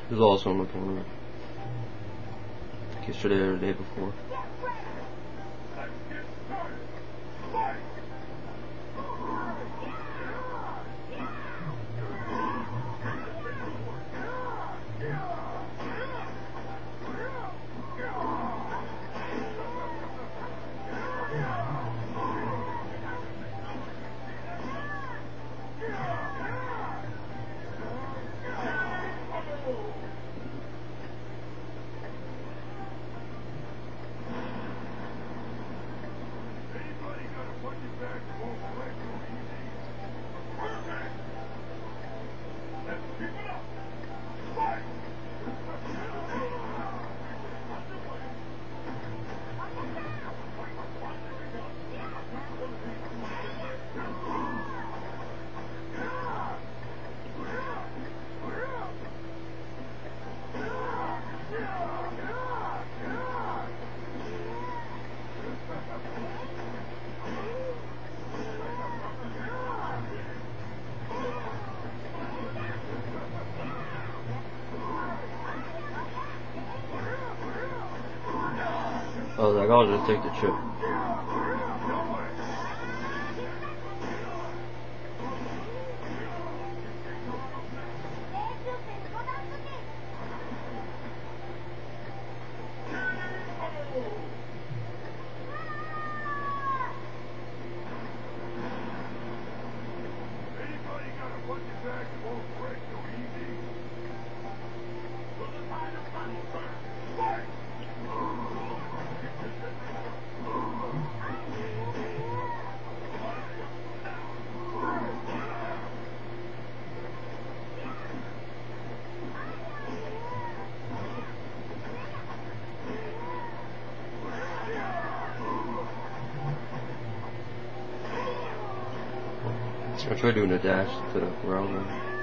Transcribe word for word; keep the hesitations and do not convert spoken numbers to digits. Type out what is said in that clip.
This is also on my camera. Like yesterday or the day before. I was like, I'll just take the trip. I tried doing a dash to where I was going.